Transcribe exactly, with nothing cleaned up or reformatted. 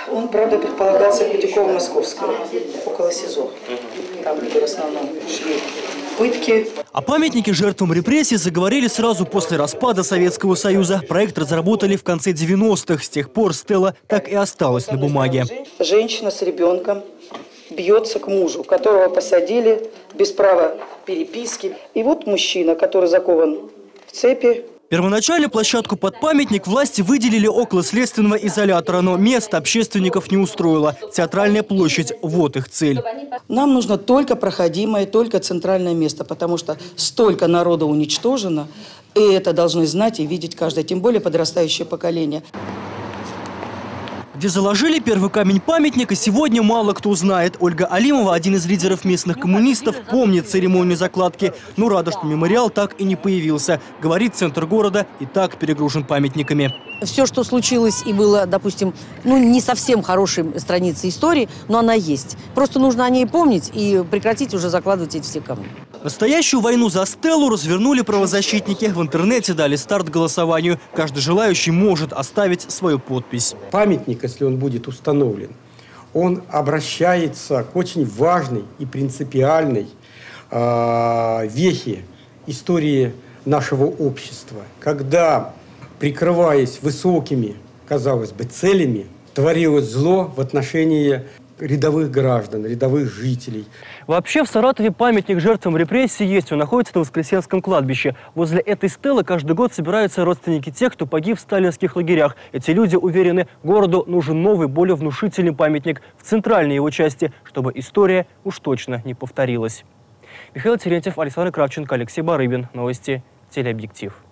Он, правда, предполагался в Битюково-Московском, около СИЗО. Там, где в основном шли пытки. О памятнике жертвам репрессий заговорили сразу после распада Советского Союза. Проект разработали в конце девяностых. С тех пор стела так и осталась на бумаге. Женщина с ребенком бьется к мужу, которого посадили без права переписки. И вот мужчина, который закован в цепи. Первоначально площадку под памятник власти выделили около следственного изолятора, но место общественников не устроило. Театральная площадь – вот их цель. Нам нужно только проходимое, только центральное место, потому что столько народа уничтожено, и это должны знать и видеть каждый, тем более подрастающее поколение. Где заложили первый камень памятника, сегодня мало кто знает. Ольга Алимова, один из лидеров местных коммунистов, помнит церемонию закладки. Но рада, что мемориал так и не появился. Говорит, центр города и так перегружен памятниками. Все, что случилось и было, допустим, ну не совсем хорошей страницей истории, но она есть. Просто нужно о ней помнить и прекратить уже закладывать эти все камни. Настоящую войну за стелу развернули правозащитники. В интернете дали старт голосованию. Каждый желающий может оставить свою подпись. Памятник, если он будет установлен, он обращается к очень важной и принципиальной э, вехе истории нашего общества. Когда, прикрываясь высокими, казалось бы, целями, творилось зло в отношении рядовых граждан, рядовых жителей. Вообще в Саратове памятник жертвам репрессий есть. Он находится на Воскресенском кладбище. Возле этой стелы каждый год собираются родственники тех, кто погиб в сталинских лагерях. Эти люди уверены, городу нужен новый, более внушительный памятник в центральной его части, чтобы история уж точно не повторилась. Михаил Терентьев, Александр Кравченко, Алексей Барыбин. Новости. Телеобъектив.